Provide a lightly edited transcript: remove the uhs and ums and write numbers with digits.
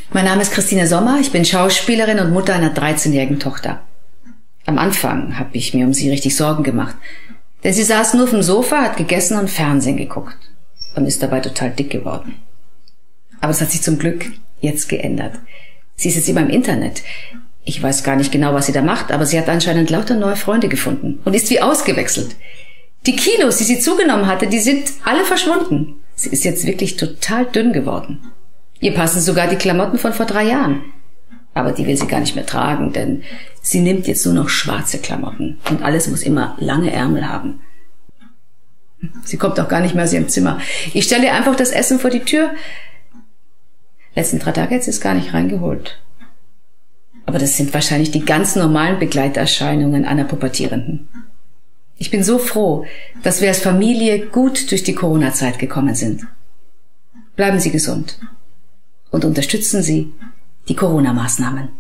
Mein Name ist Christine Sommer, ich bin Schauspielerin und Mutter einer 13-jährigen Tochter. Am Anfang habe ich mir um sie richtig Sorgen gemacht, denn sie saß nur auf dem Sofa, hat gegessen und Fernsehen geguckt und ist dabei total dick geworden. Aber es hat sich zum Glück jetzt geändert. Sie ist jetzt immer im Internet. Ich weiß gar nicht genau, was sie da macht, aber sie hat anscheinend lauter neue Freunde gefunden und ist wie ausgewechselt. Die Kilos, die sie zugenommen hatte, die sind alle verschwunden. Sie ist jetzt wirklich total dünn geworden. Ihr passen sogar die Klamotten von vor 3 Jahren. Aber die will sie gar nicht mehr tragen, denn sie nimmt jetzt nur noch schwarze Klamotten und alles muss immer lange Ärmel haben. Sie kommt auch gar nicht mehr aus ihrem Zimmer. Ich stelle ihr einfach das Essen vor die Tür. Letzten 3 Tage hat sie es gar nicht reingeholt. Aber das sind wahrscheinlich die ganz normalen Begleiterscheinungen einer Pubertierenden. Ich bin so froh, dass wir als Familie gut durch die Corona-Zeit gekommen sind. Bleiben Sie gesund und unterstützen Sie die Corona-Maßnahmen.